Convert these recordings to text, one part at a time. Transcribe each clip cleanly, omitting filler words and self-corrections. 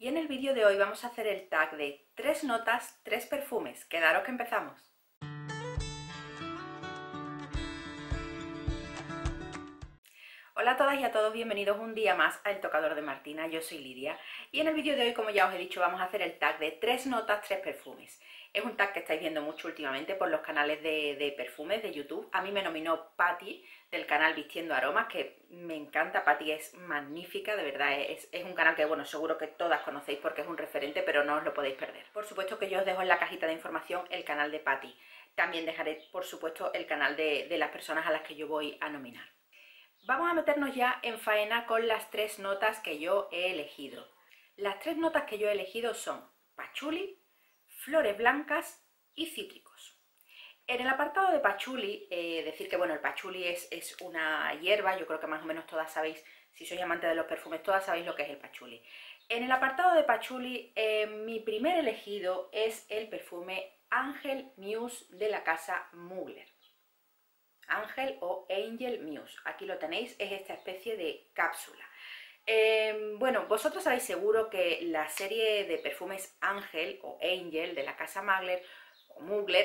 Y en el vídeo de hoy vamos a hacer el tag de 3 notas, 3 perfumes. Quedaros que empezamos. Hola a todas y a todos, bienvenidos un día más a El Tocador de Martina, yo soy Lidia y en el vídeo de hoy, como ya os he dicho, vamos a hacer el tag de 3 notas, 3 perfumes. Es un tag que estáis viendo mucho últimamente por los canales de perfumes de YouTube. A mí me nominó Patty del canal Vistiendo Aromas, que me encanta. Patty es magnífica, de verdad, es un canal que, bueno, seguro que todas conocéis porque es un referente, pero no os lo podéis perder. Por supuesto que yo os dejo en la cajita de información el canal de Patty. También dejaré, por supuesto, el canal de las personas a las que yo voy a nominar. Vamos a meternos ya en faena con las 3 notas que yo he elegido. Las 3 notas que yo he elegido son pachuli, flores blancas y cítricos. En el apartado de pachuli, decir que bueno, el pachuli es una hierba, yo creo que más o menos todas sabéis, si sois amantes de los perfumes, todas sabéis lo que es el pachuli. En el apartado de pachuli, mi primer elegido es el perfume Angel Muse de la casa Mugler. Ángel o Angel Muse, aquí lo tenéis, es esta especie de cápsula. Bueno, vosotros sabéis seguro que la serie de perfumes Ángel o Angel de la casa Mugler o Mugler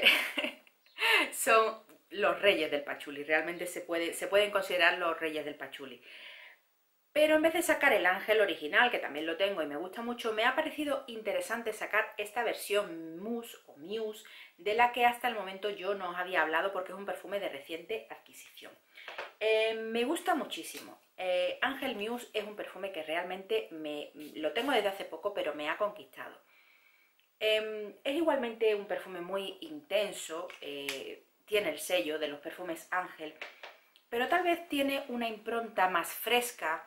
son los reyes del pachuli, realmente se pueden considerar los reyes del pachuli. Pero en vez de sacar el Ángel original, que también lo tengo y me gusta mucho, me ha parecido interesante sacar esta versión Mousse o Muse, de la que hasta el momento yo no os había hablado porque es un perfume de reciente adquisición. Me gusta muchísimo. Ángel Muse es un perfume que realmente lo tengo desde hace poco, pero me ha conquistado. Es igualmente un perfume muy intenso, tiene el sello de los perfumes Ángel, pero tal vez tiene una impronta más fresca.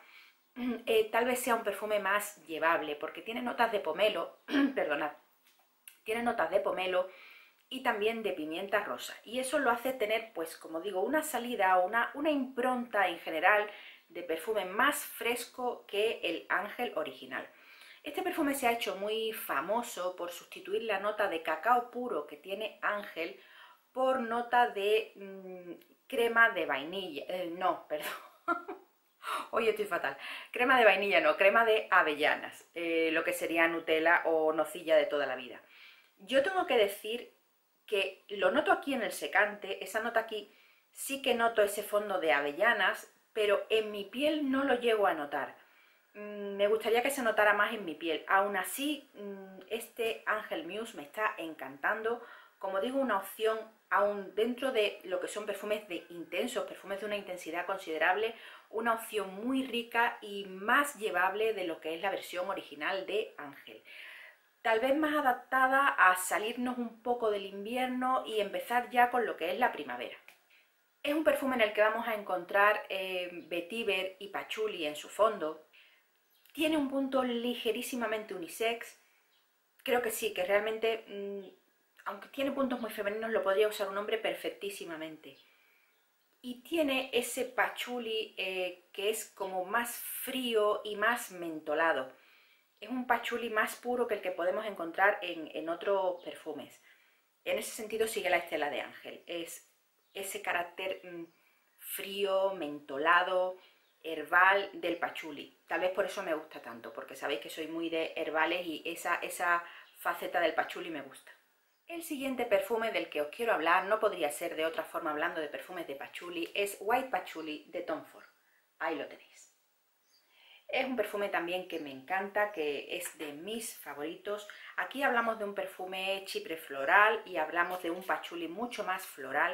Tal vez sea un perfume más llevable porque tiene notas de pomelo, perdonad, tiene notas de pomelo y también de pimienta rosa, y eso lo hace tener, pues como digo, una salida o una impronta en general de perfume más fresco que el Ángel original. Este perfume se ha hecho muy famoso por sustituir la nota de cacao puro que tiene Ángel por nota de crema de vainilla, no, perdón. Hoy estoy fatal. Crema de vainilla no, crema de avellanas, lo que sería Nutella o nocilla de toda la vida. Yo tengo que decir que lo noto aquí en el secante, esa nota aquí sí que noto ese fondo de avellanas, pero en mi piel no lo llego a notar. Me gustaría que se notara más en mi piel. Aún así, este Ángel Muse me está encantando. Como digo, una opción aún dentro de lo que son perfumes de intensos, perfumes de una intensidad considerable, una opción muy rica y más llevable de lo que es la versión original de Ángel. Tal vez más adaptada a salirnos un poco del invierno y empezar ya con lo que es la primavera. Es un perfume en el que vamos a encontrar vetiver y pachuli en su fondo. Tiene un punto ligerísimamente unisex. Creo que sí, que realmente, aunque tiene puntos muy femeninos, lo podría usar un hombre perfectísimamente. Y tiene ese pachuli que es como más frío y más mentolado. Es un pachuli más puro que el que podemos encontrar en otros perfumes. En ese sentido sigue la estela de Ángel. Es ese carácter frío, mentolado, herbal del pachuli. Tal vez por eso me gusta tanto, porque sabéis que soy muy de herbales y esa faceta del pachuli me gusta. El siguiente perfume del que os quiero hablar, no podría ser de otra forma hablando de perfumes de pachuli, es White Patchouli de Tom Ford. Ahí lo tenéis. Es un perfume también que me encanta, que es de mis favoritos. Aquí hablamos de un perfume chipre floral y hablamos de un pachuli mucho más floral.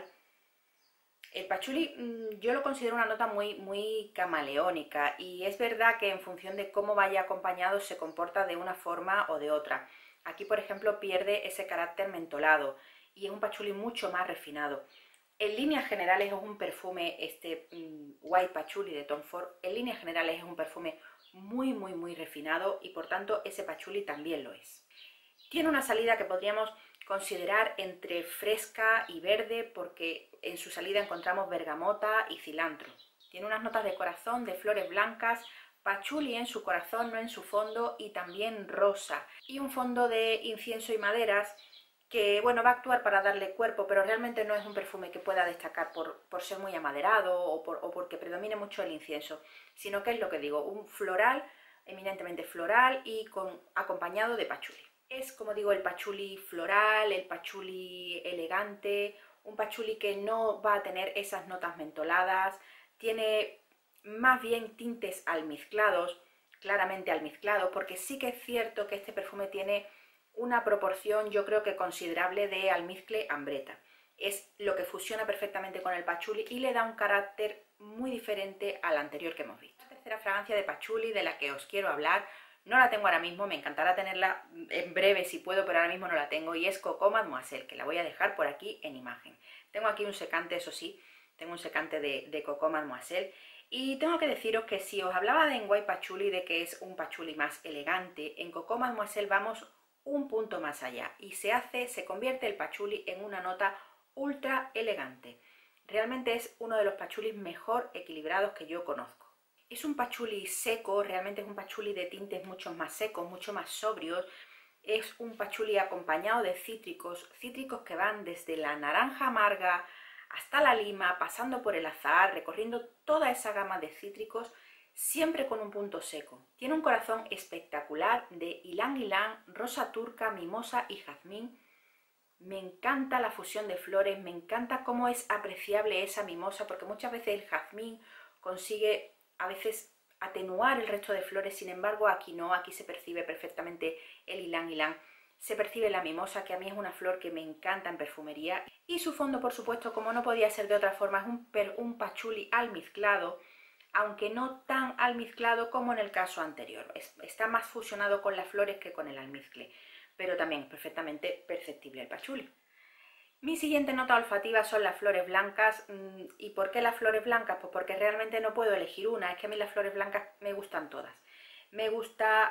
El pachuli yo lo considero una nota muy camaleónica, y es verdad que en función de cómo vaya acompañado se comporta de una forma o de otra. Aquí, por ejemplo, pierde ese carácter mentolado y es un pachuli mucho más refinado. En líneas generales es un perfume, White Patchouli de Tom Ford, en líneas generales es un perfume muy refinado y por tanto ese pachuli también lo es. Tiene una salida que podríamos considerar entre fresca y verde porque en su salida encontramos bergamota y cilantro. Tiene unas notas de corazón, de flores blancas, pachuli en su corazón, no en su fondo, y también rosa. Y un fondo de incienso y maderas que bueno, va a actuar para darle cuerpo, pero realmente no es un perfume que pueda destacar por ser muy amaderado o porque predomine mucho el incienso, sino que es lo que digo, un floral eminentemente floral y acompañado de pachuli. Es, como digo, el pachuli floral, el pachuli elegante, un pachuli que no va a tener esas notas mentoladas, tiene más bien tintes almizclados, claramente almizclados, porque sí que es cierto que este perfume tiene una proporción, yo creo que considerable, de almizcle ambreta. Es lo que fusiona perfectamente con el pachuli y le da un carácter muy diferente al anterior que hemos visto. La tercera fragancia de pachuli de la que os quiero hablar, no la tengo ahora mismo, me encantará tenerla en breve si puedo, pero ahora mismo no la tengo, y es Coco Mademoiselle, que la voy a dejar por aquí en imagen. Tengo aquí un secante, eso sí, tengo un secante de Coco Mademoiselle, y tengo que deciros que si os hablaba de Nguai Pachuli, de que es un pachuli más elegante, en Coco Mademoiselle vamos un punto más allá, y se convierte el pachuli en una nota ultra elegante. Realmente es uno de los pachulis mejor equilibrados que yo conozco. Es un pachuli seco, realmente es un pachuli de tintes mucho más secos, mucho más sobrios. Es un pachuli acompañado de cítricos, cítricos que van desde la naranja amarga hasta la lima, pasando por el azahar, recorriendo toda esa gama de cítricos, siempre con un punto seco. Tiene un corazón espectacular de ylang ylang, rosa turca, mimosa y jazmín. Me encanta la fusión de flores, me encanta cómo es apreciable esa mimosa, porque muchas veces el jazmín consigue a veces atenuar el resto de flores, sin embargo aquí no, aquí se percibe perfectamente el ylang ylang, se percibe la mimosa, que a mí es una flor que me encanta en perfumería, y su fondo, por supuesto, como no podía ser de otra forma, es un pachuli almizclado, aunque no tan almizclado como en el caso anterior, está más fusionado con las flores que con el almizcle, pero también es perfectamente perceptible el pachuli. Mi siguiente nota olfativa son las flores blancas. ¿Y por qué las flores blancas? Pues porque realmente no puedo elegir una, es que a mí las flores blancas me gustan todas. Me gusta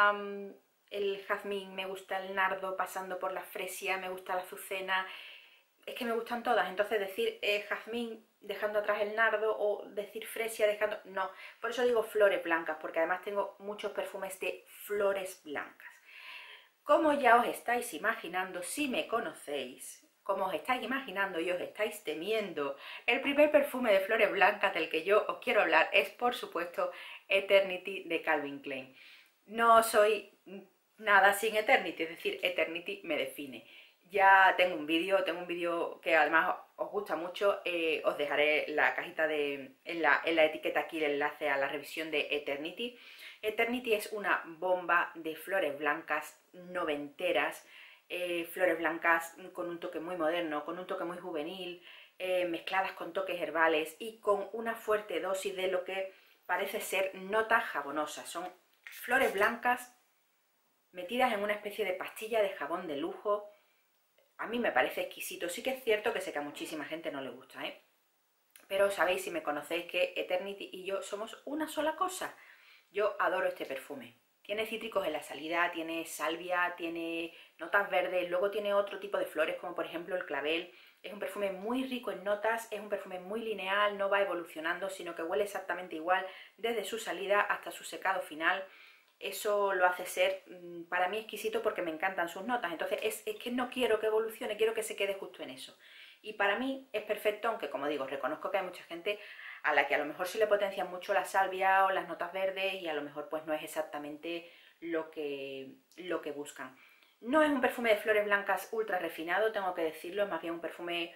el jazmín, me gusta el nardo pasando por la fresia, me gusta la azucena, es que me gustan todas. Entonces decir jazmín dejando atrás el nardo o decir fresia dejando... No, por eso digo flores blancas, porque además tengo muchos perfumes de flores blancas. Como ya os estáis imaginando, si me conocéis, como os estáis imaginando y os estáis temiendo, el primer perfume de flores blancas del que yo os quiero hablar es, por supuesto, Eternity de Calvin Klein. No soy nada sin Eternity, es decir, Eternity me define. Ya tengo un vídeo que además os gusta mucho, os dejaré la cajita en la etiqueta aquí el enlace a la revisión de Eternity. Eternity es una bomba de flores blancas noventeras, flores blancas con un toque muy moderno, con un toque muy juvenil, mezcladas con toques herbales y con una fuerte dosis de lo que parece ser notas jabonosas. Son flores blancas metidas en una especie de pastilla de jabón de lujo. A mí me parece exquisito. Sí que es cierto que sé que a muchísima gente no le gusta, pero sabéis, si me conocéis, que Eternity y yo somos una sola cosa. Yo adoro este perfume. Tiene cítricos en la salida, tiene salvia, tiene notas verdes, luego tiene otro tipo de flores como por ejemplo el clavel. Es un perfume muy rico en notas, es un perfume muy lineal, no va evolucionando, sino que huele exactamente igual desde su salida hasta su secado final. Eso lo hace ser para mí exquisito porque me encantan sus notas. Entonces es que no quiero que evolucione, quiero que se quede justo en eso. Y para mí es perfecto, aunque como digo, reconozco que hay mucha gente a la que a lo mejor sí le potencian mucho la salvia o las notas verdes y a lo mejor pues no es exactamente lo que buscan. No es un perfume de flores blancas ultra refinado, tengo que decirlo, es más bien un perfume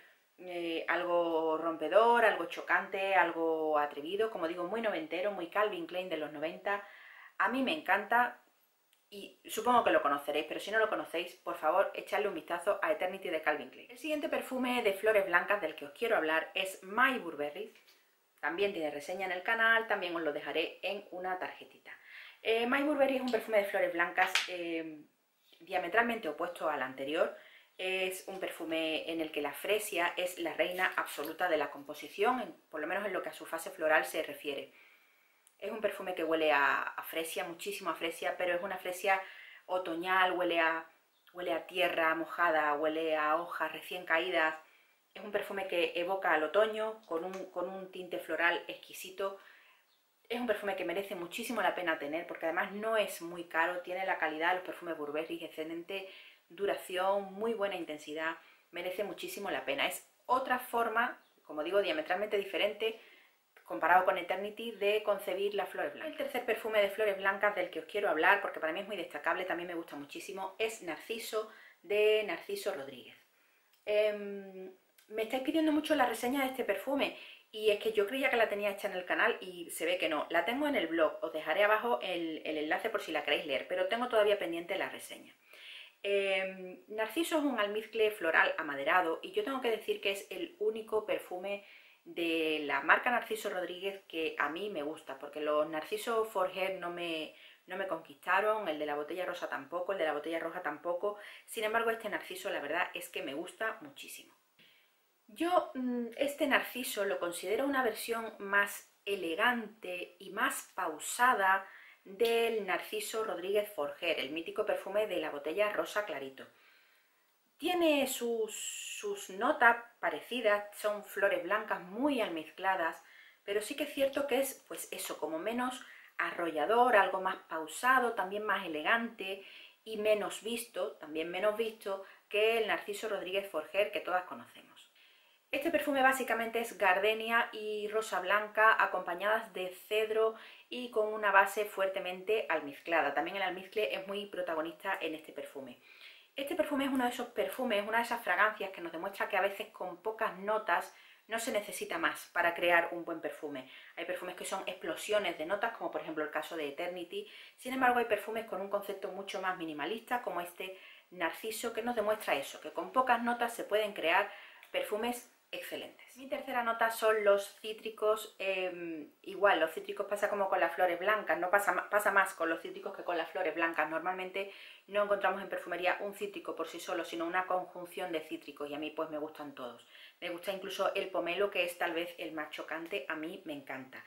algo rompedor, algo chocante, algo atrevido, como digo, muy noventero, muy Calvin Klein de los 90. A mí me encanta y supongo que lo conoceréis, pero si no lo conocéis, por favor, echadle un vistazo a Eternity de Calvin Klein. El siguiente perfume de flores blancas del que os quiero hablar es My Burberry. También tiene reseña en el canal, también os lo dejaré en una tarjetita. My Burberry es un perfume de flores blancas diametralmente opuesto al anterior. Es un perfume en el que la fresia es la reina absoluta de la composición, por lo menos en lo que a su fase floral se refiere. Es un perfume que huele a fresia, muchísimo a fresia, pero es una fresia otoñal, huele a tierra mojada, huele a hojas recién caídas. Es un perfume que evoca al otoño con un tinte floral exquisito. Es un perfume que merece muchísimo la pena tener porque además no es muy caro, tiene la calidad de los perfumes Burberry, excelente duración, muy buena intensidad, merece muchísimo la pena. Es otra forma, como digo, diametralmente diferente, comparado con Eternity, de concebir las flores blancas. El tercer perfume de flores blancas del que os quiero hablar, porque para mí es muy destacable, también me gusta muchísimo, es Narciso, de Narciso Rodríguez. Me estáis pidiendo mucho la reseña de este perfume y es que yo creía que la tenía hecha en el canal y se ve que no. La tengo en el blog, os dejaré abajo el enlace por si la queréis leer, pero tengo todavía pendiente la reseña. Narciso es un almizcle floral amaderado y yo tengo que decir que es el único perfume de la marca Narciso Rodríguez que a mí me gusta, porque los Narciso Forger no me conquistaron, el de la botella rosa tampoco, el de la botella roja tampoco. Sin embargo, este Narciso la verdad es que me gusta muchísimo. Yo este Narciso lo considero una versión más elegante y más pausada del Narciso Rodríguez Forger, el mítico perfume de la botella rosa clarito. Tiene sus notas parecidas, son flores blancas muy almizcladas, pero sí que es cierto que es, pues eso, como menos arrollador, algo más pausado, también más elegante y menos visto, también menos visto que el Narciso Rodríguez Forger que todas conocemos. Este perfume básicamente es gardenia y rosa blanca acompañadas de cedro y con una base fuertemente almizclada. También el almizcle es muy protagonista en este perfume. Este perfume es uno de esos perfumes, una de esas fragancias que nos demuestra que a veces con pocas notas no se necesita más para crear un buen perfume. Hay perfumes que son explosiones de notas, como por ejemplo el caso de Eternity. Sin embargo, hay perfumes con un concepto mucho más minimalista, como este Narciso, que nos demuestra eso, que con pocas notas se pueden crear perfumes excelentes. Mi tercera nota son los cítricos. Igual, los cítricos pasa como con las flores blancas, no pasa más con los cítricos que con las flores blancas. Normalmente no encontramos en perfumería un cítrico por sí solo, sino una conjunción de cítricos, y a mí pues me gustan todos. Me gusta incluso el pomelo, que es tal vez el más chocante, a mí me encanta.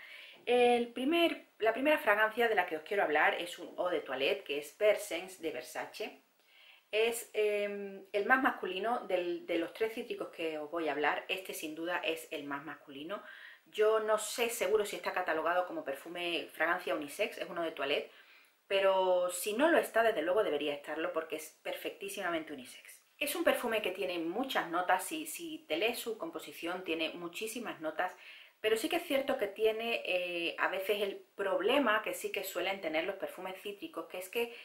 La primera fragancia de la que os quiero hablar es un eau de toilette, que es Persens de Versace. Es el más masculino de los tres cítricos que os voy a hablar. Este sin duda es el más masculino. Yo no sé seguro si está catalogado como perfume fragancia unisex, es uno de toilette, pero si no lo está, desde luego debería estarlo porque es perfectísimamente unisex. Es un perfume que tiene muchas notas, si te lees su composición tiene muchísimas notas, pero sí que es cierto que tiene a veces el problema que sí que suelen tener los perfumes cítricos, que es que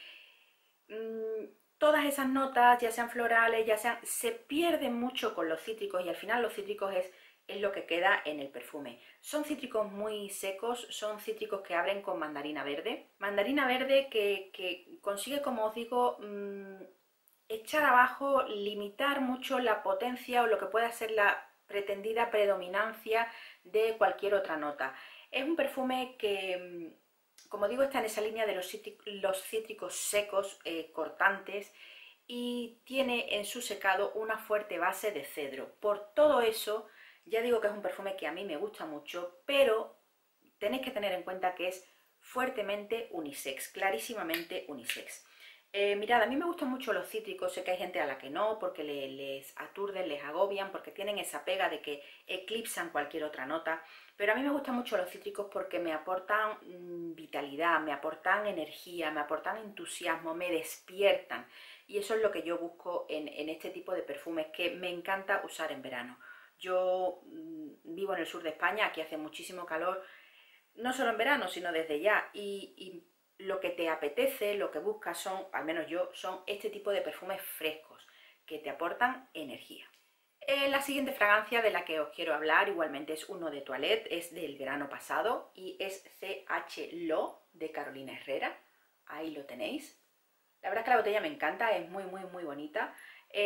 todas esas notas, ya sean florales, se pierden mucho con los cítricos y al final los cítricos es lo que queda en el perfume. Son cítricos muy secos, son cítricos que abren con mandarina verde. Mandarina verde que consigue, como os digo, echar abajo, limitar mucho la potencia o lo que pueda ser la pretendida predominancia de cualquier otra nota. Es un perfume que, como digo, está en esa línea de los cítricos secos, cortantes, y tiene en su secado una fuerte base de cedro. Por todo eso, ya digo que es un perfume que a mí me gusta mucho, pero tenéis que tener en cuenta que es fuertemente unisex, clarísimamente unisex. Mirad, a mí me gustan mucho los cítricos, sé que hay gente a la que no, porque les aturden, les agobian, porque tienen esa pega de que eclipsan cualquier otra nota, pero a mí me gustan mucho los cítricos porque me aportan vitalidad, me aportan energía, me aportan entusiasmo, me despiertan, y eso es lo que yo busco en este tipo de perfumes que me encanta usar en verano. Yo vivo en el sur de España, aquí hace muchísimo calor, no solo en verano, sino desde ya, y lo que te apetece, lo que buscas son, al menos yo, son este tipo de perfumes frescos que te aportan energía. La siguiente fragancia de la que os quiero hablar igualmente es uno de toilette, es del verano pasado y es CH Lo de Carolina Herrera. Ahí lo tenéis. La verdad es que la botella me encanta, es muy bonita.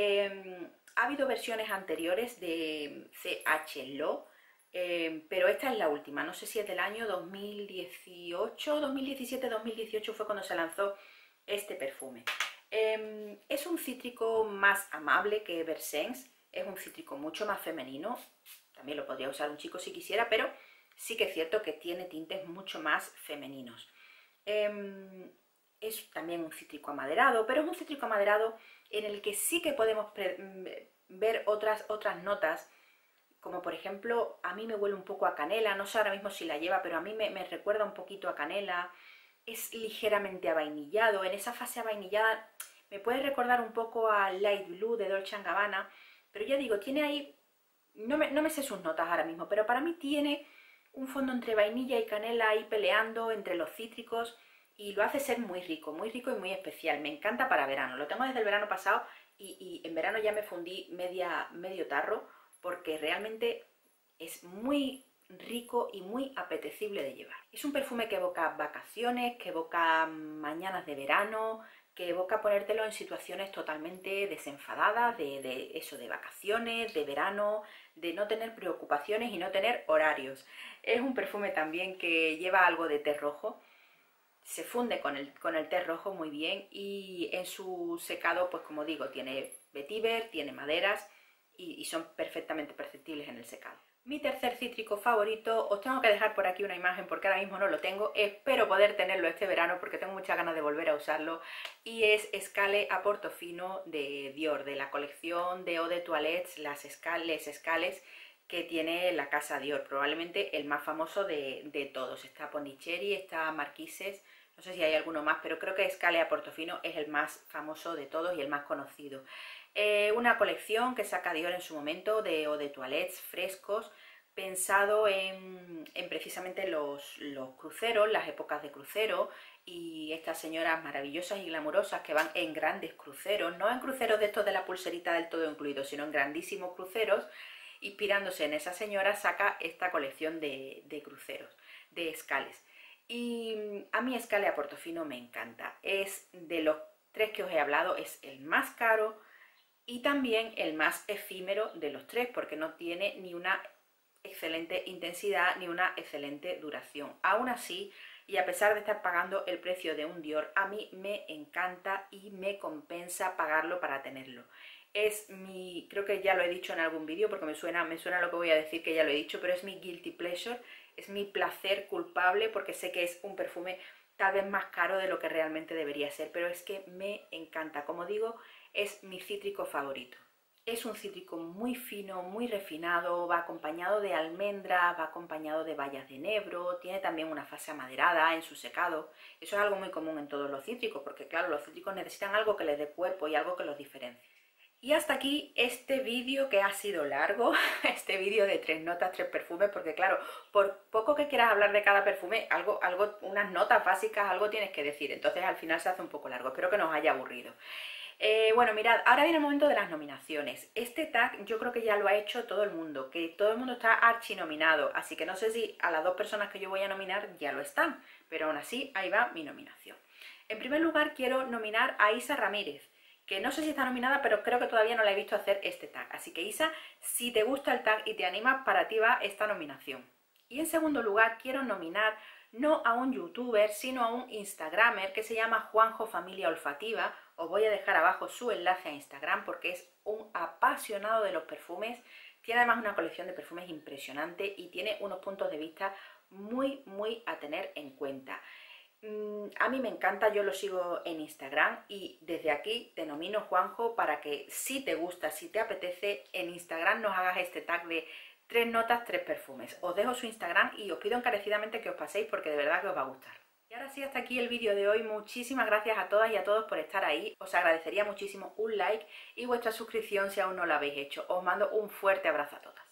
Ha habido versiones anteriores de CH Lo, pero esta es la última. No sé si es del año 2018, 2017, 2018 fue cuando se lanzó este perfume. Es un cítrico más amable que Versens, es un cítrico mucho más femenino. También lo podría usar un chico si quisiera, pero sí que es cierto que tiene tintes mucho más femeninos. Es también un cítrico amaderado, pero es un cítrico amaderado en el que sí que podemos ver otras notas, como por ejemplo, a mí me huele un poco a canela, no sé ahora mismo si la lleva, pero a mí me recuerda un poquito a canela, es ligeramente avainillado, en esa fase avainillada me puede recordar un poco a Light Blue de Dolce & Gabbana, pero ya digo, tiene ahí, no me sé sus notas ahora mismo, pero para mí tiene un fondo entre vainilla y canela ahí peleando entre los cítricos y lo hace ser muy rico y muy especial. Me encanta para verano, lo tengo desde el verano pasado y en verano ya me fundí medio tarro porque realmente es muy rico y muy apetecible de llevar. Es un perfume que evoca vacaciones, que evoca mañanas de verano, que evoca ponértelo en situaciones totalmente desenfadadas, de eso, de vacaciones, de verano, de no tener preocupaciones y no tener horarios. Es un perfume también que lleva algo de té rojo, se funde con el té rojo muy bien y en su secado, pues como digo, tiene vetiver, tiene maderas y son perfectamente perceptibles en el secado. Mi tercer cítrico favorito, os tengo que dejar por aquí una imagen porque ahora mismo no lo tengo, espero poder tenerlo este verano porque tengo muchas ganas de volver a usarlo, y es Escale a Portofino de Dior, de la colección de Eau de Toilette, les Escales que tiene la casa Dior, probablemente el más famoso de todos. Está Pondicherry, está Marquises, no sé si hay alguno más, pero creo que Escale a Portofino es el más famoso de todos y el más conocido. Una colección que saca Dior en su momento de Eau de Toilette frescos, pensado en precisamente los cruceros, las épocas de crucero, y estas señoras maravillosas y glamurosas que van en grandes cruceros, no en cruceros de estos de la pulserita del todo incluido, sino en grandísimos cruceros. Inspirándose en esa señora, saca esta colección de cruceros, de escales. Y a mí Escale a Portofino me encanta. Es de los tres que os he hablado, es el más caro y también el más efímero de los tres, porque no tiene ni una excelente intensidad ni una excelente duración. Aún así, y a pesar de estar pagando el precio de un Dior, a mí me encanta y me compensa pagarlo para tenerlo. Es mi, creo que ya lo he dicho en algún vídeo porque me suena lo que voy a decir, que ya lo he dicho, pero es mi guilty pleasure, es mi placer culpable porque sé que es un perfume tal vez más caro de lo que realmente debería ser, pero es que me encanta. Como digo, es mi cítrico favorito. Es un cítrico muy fino, muy refinado, va acompañado de almendra, va acompañado de bayas de enebro, tiene también una fase amaderada en su secado. Eso es algo muy común en todos los cítricos, porque claro, los cítricos necesitan algo que les dé cuerpo y algo que los diferencie. Y hasta aquí este vídeo, que ha sido largo, este vídeo de 3 notas, 3 perfumes, porque claro, por poco que quieras hablar de cada perfume, unas notas básicas, algo tienes que decir, entonces al final se hace un poco largo, espero que no os haya aburrido. Bueno, mirad, ahora viene el momento de las nominaciones. Este tag yo creo que ya lo ha hecho todo el mundo, que todo el mundo está archinominado, así que no sé si a las 2 personas que yo voy a nominar ya lo están, pero aún así ahí va mi nominación. En primer lugar quiero nominar a Isa Ramírez, que no sé si está nominada, pero creo que todavía no la he visto hacer este tag. Así que Isa, si te gusta el tag y te animas, para ti va esta nominación. Y en segundo lugar quiero nominar no a un youtuber, sino a un instagramer que se llama Juanjo Familia Olfativa. Os voy a dejar abajo su enlace a Instagram porque es un apasionado de los perfumes. Tiene además una colección de perfumes impresionante y tiene unos puntos de vista muy a tener en cuenta. A mí me encanta, yo lo sigo en Instagram y desde aquí te nomino, Juanjo, para que si te gusta, si te apetece, en Instagram nos hagas este tag de 3 notas, 3 perfumes. Os dejo su Instagram y os pido encarecidamente que os paséis porque de verdad que os va a gustar. Y ahora sí, hasta aquí el vídeo de hoy. Muchísimas gracias a todas y a todos por estar ahí. Os agradecería muchísimo un like y vuestra suscripción si aún no lo habéis hecho. Os mando un fuerte abrazo a todas.